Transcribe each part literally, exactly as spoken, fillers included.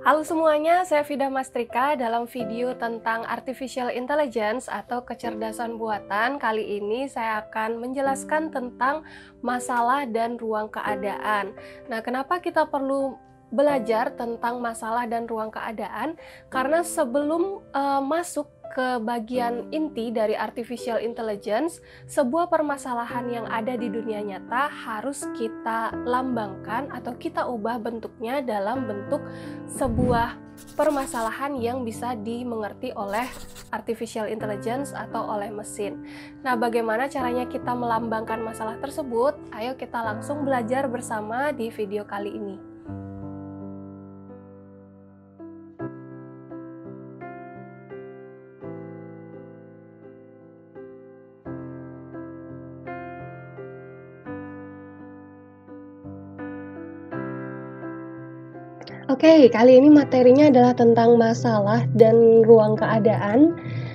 Halo semuanya, saya Vida Mastrika. Dalam video tentang Artificial Intelligence atau kecerdasan buatan, kali ini saya akan menjelaskan tentang masalah dan ruang keadaan. Nah, kenapa kita perlu belajar tentang masalah dan ruang keadaan? Karena sebelum uh, masuk ke bagian inti dari Artificial Intelligence, sebuah permasalahan yang ada di dunia nyata harus kita lambangkan atau kita ubah bentuknya dalam bentuk sebuah permasalahan yang bisa dimengerti oleh Artificial Intelligence atau oleh mesin. Nah, bagaimana caranya kita melambangkan masalah tersebut? Ayo kita langsung belajar bersama di video kali ini. Oke, okay, kali ini materinya adalah tentang masalah dan ruang keadaan.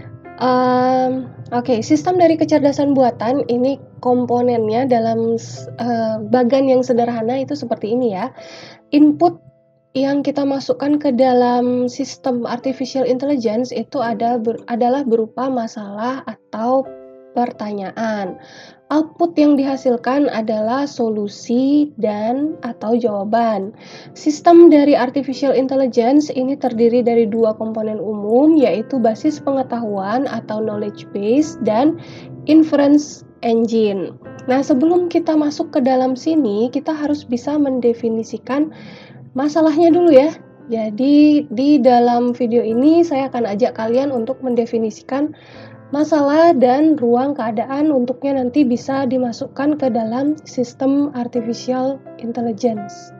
Um, Oke, okay, sistem dari kecerdasan buatan ini komponennya dalam uh, bagan yang sederhana itu seperti ini ya. Input yang kita masukkan ke dalam sistem artificial intelligence itu ada ber, adalah berupa masalah atau pertanyaan. Output yang dihasilkan adalah solusi dan atau jawaban. Sistem dari artificial intelligence ini terdiri dari dua komponen umum, yaitu basis pengetahuan atau knowledge base dan inference engine. Nah, sebelum kita masuk ke dalam sini, kita harus bisa mendefinisikan masalahnya dulu ya. Jadi di dalam video ini saya akan ajak kalian untuk mendefinisikan masalah dan ruang keadaan, untuknya nanti bisa dimasukkan ke dalam sistem artificial intelligence.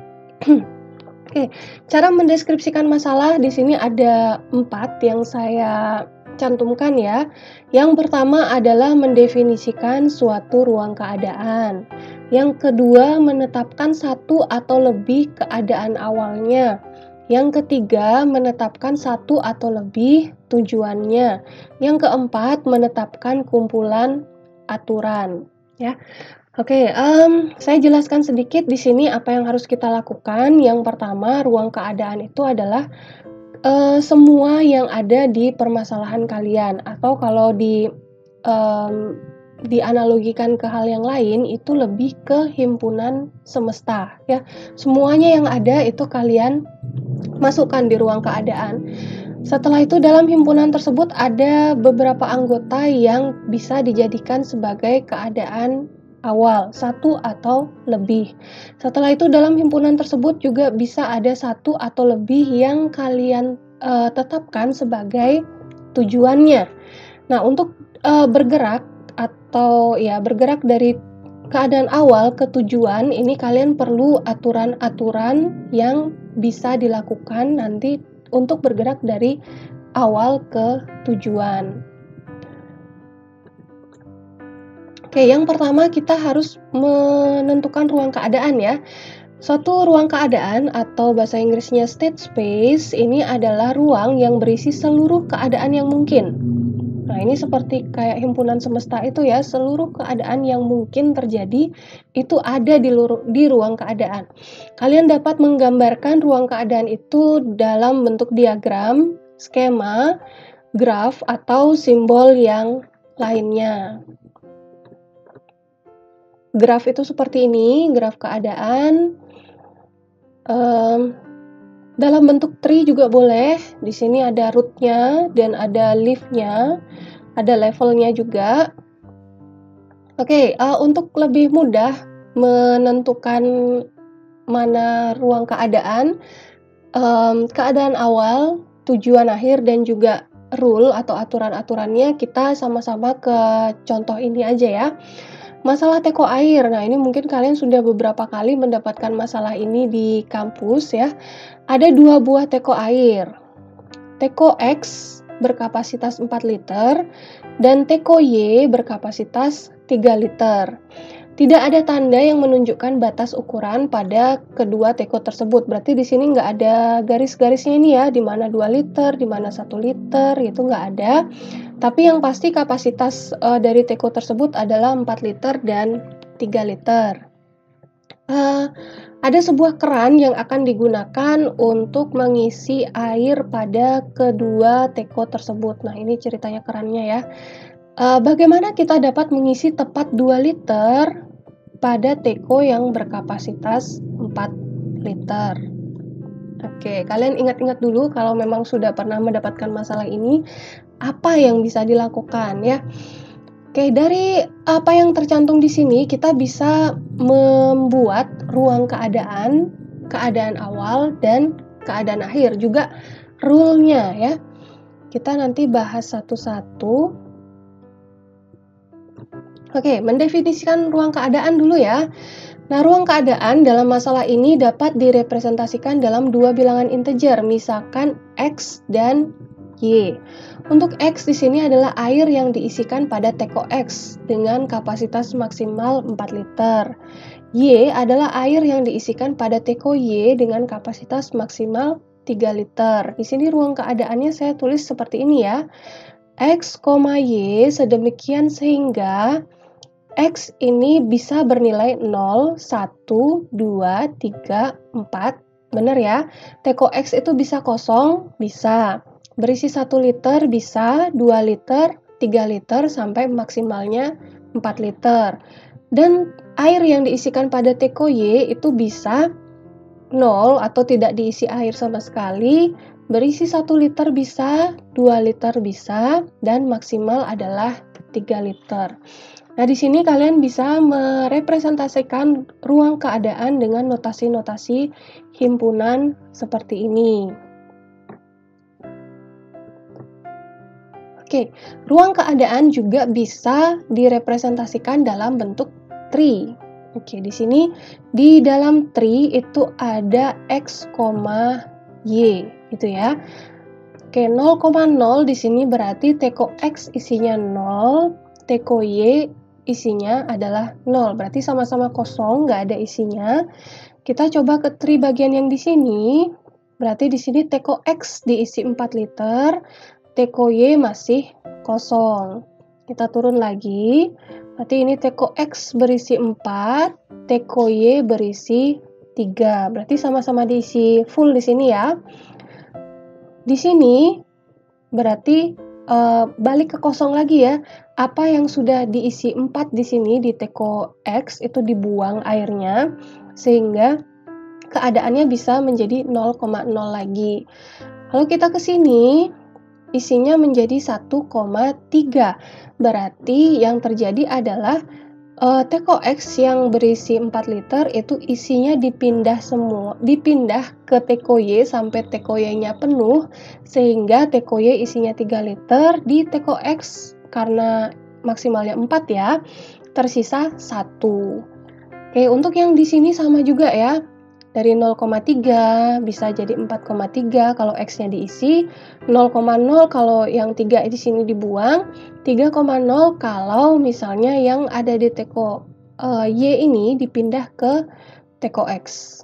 Oke, cara mendeskripsikan masalah di sini ada empat yang saya cantumkan ya. Yang pertama adalah mendefinisikan suatu ruang keadaan. Yang kedua, menetapkan satu atau lebih keadaan awalnya. Yang ketiga, menetapkan satu atau lebih tujuannya. Yang keempat, menetapkan kumpulan aturan. Ya, oke. Um, saya jelaskan sedikit di sini apa yang harus kita lakukan. Yang pertama, ruang keadaan itu adalah uh, semua yang ada di permasalahan kalian, atau kalau di um, dianalogikan ke hal yang lain itu lebih ke himpunan semesta. Ya, semuanya yang ada itu kalian masukkan di ruang keadaan. Setelah itu dalam himpunan tersebut ada beberapa anggota yang bisa dijadikan sebagai keadaan awal, satu atau lebih. Setelah itu dalam himpunan tersebut juga bisa ada satu atau lebih yang kalian uh, tetapkan sebagai tujuannya. Nah, untuk uh, bergerak atau ya bergerak dari keadaan awal ke tujuan, ini kalian perlu aturan-aturan yang bisa dilakukan nanti untuk bergerak dari awal ke tujuan. Oke, yang pertama kita harus menentukan ruang keadaan ya. Suatu ruang keadaan atau bahasa Inggrisnya state space ini adalah ruang yang berisi seluruh keadaan yang mungkin. Nah, ini seperti kayak himpunan semesta itu ya, seluruh keadaan yang mungkin terjadi itu ada di, di ruang keadaan. Kalian dapat menggambarkan ruang keadaan itu dalam bentuk diagram, skema, graf, atau simbol yang lainnya. Graf itu seperti ini, graf keadaan. Um, Dalam bentuk tree juga boleh. Di sini ada root-nya dan ada leaf-nya, ada levelnya juga. Oke, uh, untuk lebih mudah menentukan mana ruang keadaan, um, keadaan awal, tujuan akhir, dan juga rule atau aturan-aturannya, kita sama-sama ke contoh ini aja ya. Masalah teko air. Nah, ini mungkin kalian sudah beberapa kali mendapatkan masalah ini di kampus ya. Ada dua buah teko air. Teko X berkapasitas empat liter dan teko Y berkapasitas tiga liter. Tidak ada tanda yang menunjukkan batas ukuran pada kedua teko tersebut. Berarti di sini nggak ada garis-garisnya ini ya, di mana dua liter, di mana satu liter, itu nggak ada. Tapi yang pasti kapasitas uh, dari teko tersebut adalah empat liter dan tiga liter. Uh, ada sebuah keran yang akan digunakan untuk mengisi air pada kedua teko tersebut. Nah, ini ceritanya kerannya ya. Uh, bagaimana kita dapat mengisi tepat dua liter pada teko yang berkapasitas empat liter? Oke, kalian ingat-ingat dulu kalau memang sudah pernah mendapatkan masalah ini, apa yang bisa dilakukan ya. Oke, dari apa yang tercantum di sini, kita bisa membuat ruang keadaan, keadaan awal, dan keadaan akhir. Juga rule-nya ya. Kita nanti bahas satu-satu. Oke, mendefinisikan ruang keadaan dulu ya. Nah, ruang keadaan dalam masalah ini dapat direpresentasikan dalam dua bilangan integer, misalkan X dan Y. Untuk X di sini adalah air yang diisikan pada teko X dengan kapasitas maksimal empat liter. Y adalah air yang diisikan pada teko Y dengan kapasitas maksimal tiga liter. Di sini ruang keadaannya saya tulis seperti ini ya. X, Y sedemikian sehingga X ini bisa bernilai nol, satu, dua, tiga, empat. Benar ya? Teko X itu bisa kosong? Bisa. Berisi satu liter bisa, dua liter, tiga liter, sampai maksimalnya empat liter. Dan air yang diisikan pada teko Y itu bisa nol atau tidak diisi air sama sekali, berisi satu liter bisa, dua liter bisa, dan maksimal adalah tiga liter. Nah, di sini kalian bisa merepresentasikan ruang keadaan dengan notasi-notasi himpunan seperti ini. Oke, ruang keadaan juga bisa direpresentasikan dalam bentuk tree. Oke, di sini di dalam tree itu ada X, Y, gitu ya. Oke, nol koma nol di sini berarti teko X isinya nol, teko Y isinya adalah nol. Berarti sama-sama kosong, nggak ada isinya. Kita coba ke tree bagian yang di sini. Berarti di sini teko X diisi empat liter. Teko Y masih kosong. Kita turun lagi. Berarti ini teko X berisi empat, teko Y berisi tiga. Berarti sama-sama diisi full di sini ya. Di sini berarti uh, balik ke kosong lagi ya. Apa yang sudah diisi empat di sini di teko X itu dibuang airnya sehingga keadaannya bisa menjadi nol koma nol lagi. Lalu kita ke sini, isinya menjadi satu koma tiga. Berarti yang terjadi adalah uh, teko X yang berisi empat liter itu isinya dipindah semua, dipindah ke teko Y sampai teko Y-nya penuh, sehingga teko Y isinya tiga liter, di teko X karena maksimalnya empat ya, tersisa satu. Oke, untuk yang di sini sama juga ya. Dari nol koma tiga bisa jadi empat koma tiga kalau X-nya diisi, nol koma nol kalau yang tiga di sini dibuang, tiga koma nol kalau misalnya yang ada di teko uh, Y ini dipindah ke teko X.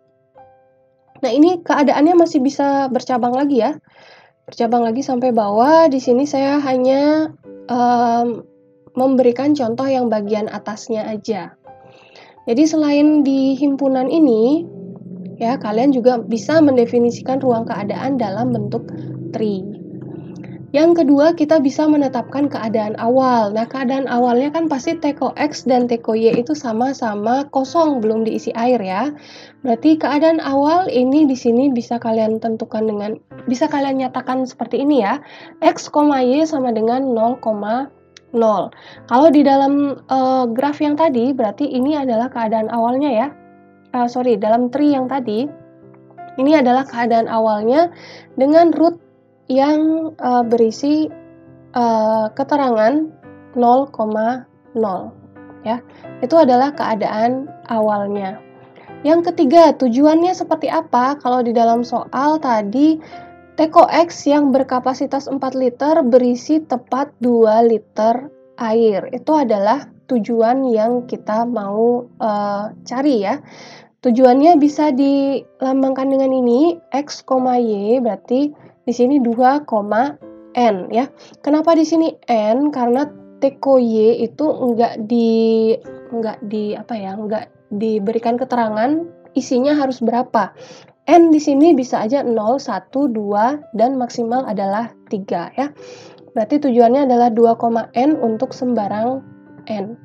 Nah, ini keadaannya masih bisa bercabang lagi ya. Bercabang lagi sampai bawah. Di sini saya hanya um, memberikan contoh yang bagian atasnya aja. Jadi selain di himpunan ini, ya, kalian juga bisa mendefinisikan ruang keadaan dalam bentuk tree. Yang kedua, kita bisa menetapkan keadaan awal. Nah, keadaan awalnya kan pasti teko X dan teko Y itu sama-sama kosong, belum diisi air ya. Berarti keadaan awal ini di sini bisa kalian tentukan dengan, bisa kalian nyatakan seperti ini ya. X, Y sama dengan nol koma nol. Kalau di dalam uh, graf yang tadi, berarti ini adalah keadaan awalnya ya. Uh, sorry, dalam tree yang tadi, ini adalah keadaan awalnya dengan root yang uh, berisi uh, keterangan nol koma nol. Ya, itu adalah keadaan awalnya. Yang ketiga, tujuannya seperti apa? Kalau di dalam soal tadi, teko X yang berkapasitas empat liter berisi tepat dua liter air. Itu adalah tujuan yang kita mau uh, cari ya. Tujuannya bisa dilambangkan dengan ini, X, Y, berarti di sini dua, N ya. Kenapa di sini N? Karena teko Y itu enggak di enggak di apa ya? enggak diberikan keterangan isinya harus berapa. N di sini bisa aja nol, satu, dua, dan maksimal adalah tiga ya. Berarti tujuannya adalah dua, n untuk sembarang n.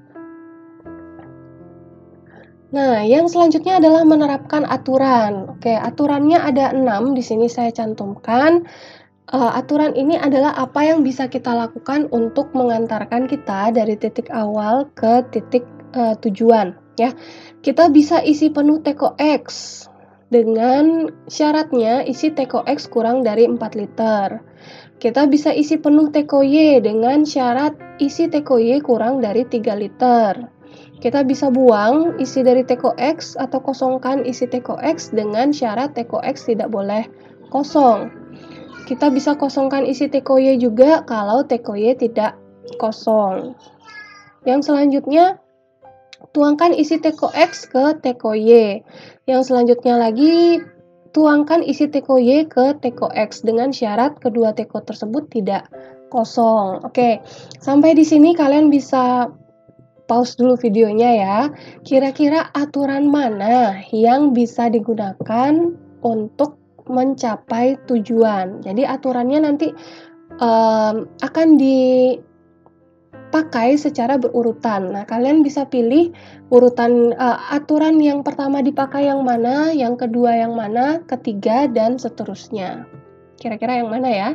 Nah, yang selanjutnya adalah menerapkan aturan. Oke, aturannya ada enam, di sini saya cantumkan. Uh, aturan ini adalah apa yang bisa kita lakukan untuk mengantarkan kita dari titik awal ke titik uh, tujuan. Ya, kita bisa isi penuh T K X dengan syaratnya isi T K X kurang dari empat liter. Kita bisa isi penuh T K Y dengan syarat isi T K Y kurang dari tiga liter. Kita bisa buang isi dari T K X atau kosongkan isi T K X dengan syarat T K X tidak boleh kosong. Kita bisa kosongkan isi T K Y juga kalau T K Y tidak kosong. Yang selanjutnya, tuangkan isi T K X ke T K Y. Yang selanjutnya lagi, tuangkan isi T K Y ke T K X dengan syarat kedua T K tersebut tidak kosong. Oke, sampai di sini kalian bisa pause dulu videonya ya. Kira-kira aturan mana yang bisa digunakan untuk mencapai tujuan? Jadi aturannya nanti um, akan dipakai secara berurutan. Nah, kalian bisa pilih urutan uh, aturan yang pertama dipakai yang mana, yang kedua yang mana, ketiga, dan seterusnya. Kira-kira yang mana ya?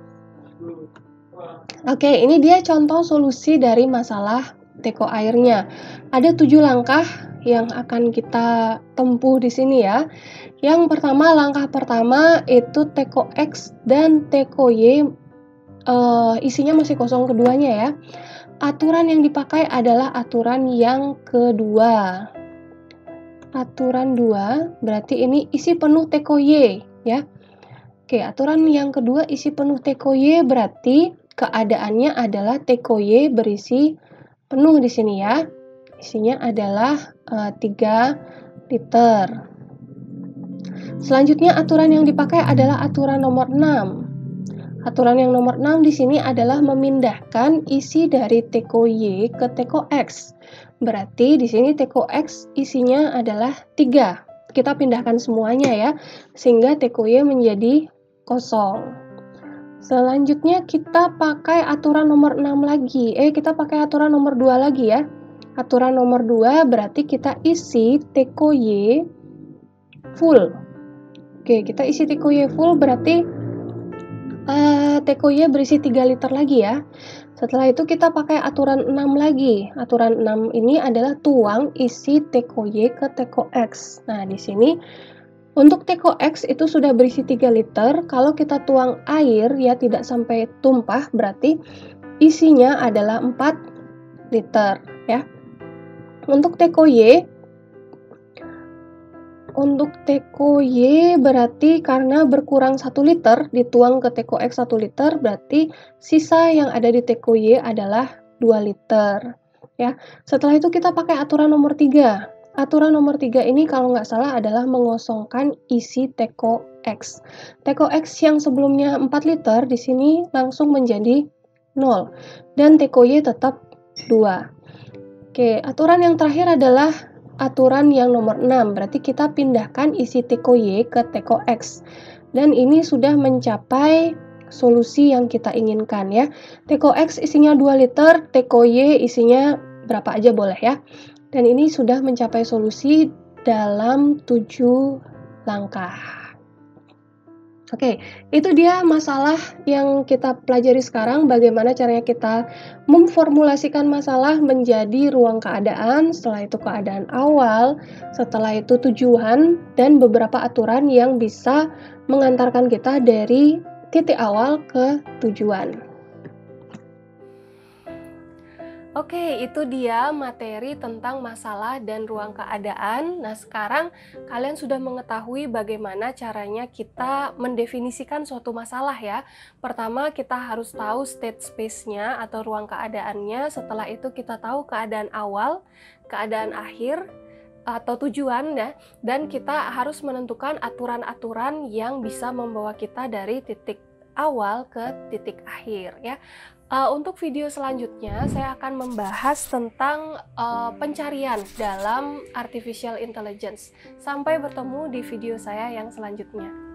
Oke, ini dia contoh solusi dari masalah T K airnya. Ada tujuh langkah yang akan kita tempuh di sini ya. Yang pertama, langkah pertama itu T K X dan T K Y uh, isinya masih kosong keduanya ya. Aturan yang dipakai adalah aturan yang kedua. Aturan dua berarti ini isi penuh T K Y ya. Oke, aturan yang kedua isi penuh T K Y berarti keadaannya adalah T K Y berisi penuh di sini ya. Isinya adalah uh, tiga liter. Selanjutnya aturan yang dipakai adalah aturan nomor enam. Aturan yang nomor enam di sini adalah memindahkan isi dari T K Y ke T K X. Berarti di sini T K X isinya adalah tiga. Kita pindahkan semuanya ya, sehingga T K Y menjadi kosong. Selanjutnya kita pakai aturan nomor enam lagi. Eh, kita pakai aturan nomor dua lagi ya. Aturan nomor dua berarti kita isi T K Y full. Oke, kita isi T K Y full berarti uh, T K Y berisi tiga liter lagi ya. Setelah itu kita pakai aturan enam lagi. Aturan enam ini adalah tuang isi T K Y ke T K X. Nah, di sini untuk T K X itu sudah berisi tiga liter, kalau kita tuang air ya tidak sampai tumpah, berarti isinya adalah empat liter ya. Untuk T K Y, untuk T K Y berarti karena berkurang satu liter, dituang ke T K X satu liter, berarti sisa yang ada di T K Y adalah dua liter ya. Setelah itu kita pakai aturan nomor tiga. Aturan nomor tiga ini kalau nggak salah adalah mengosongkan isi T K X. T K X yang sebelumnya empat liter di sini langsung menjadi nol dan T K Y tetap dua. Oke, aturan yang terakhir adalah aturan yang nomor enam. Berarti kita pindahkan isi T K Y ke T K X. Dan ini sudah mencapai solusi yang kita inginkan ya. T K X isinya dua liter, T K Y isinya berapa aja boleh ya. Dan ini sudah mencapai solusi dalam tujuh langkah. Oke, itu dia masalah yang kita pelajari sekarang, bagaimana caranya kita memformulasikan masalah menjadi ruang keadaan, setelah itu keadaan awal, setelah itu tujuan, dan beberapa aturan yang bisa mengantarkan kita dari titik awal ke tujuan. Oke, itu dia materi tentang masalah dan ruang keadaan. Nah, sekarang kalian sudah mengetahui bagaimana caranya kita mendefinisikan suatu masalah ya. Pertama, kita harus tahu state space-nya atau ruang keadaannya. Setelah itu kita tahu keadaan awal, keadaan akhir, atau tujuan ya. Dan kita harus menentukan aturan-aturan yang bisa membawa kita dari titik awal ke titik akhir ya. Uh, untuk video selanjutnya, saya akan membahas tentang uh, pencarian dalam artificial intelligence. Sampai bertemu di video saya yang selanjutnya.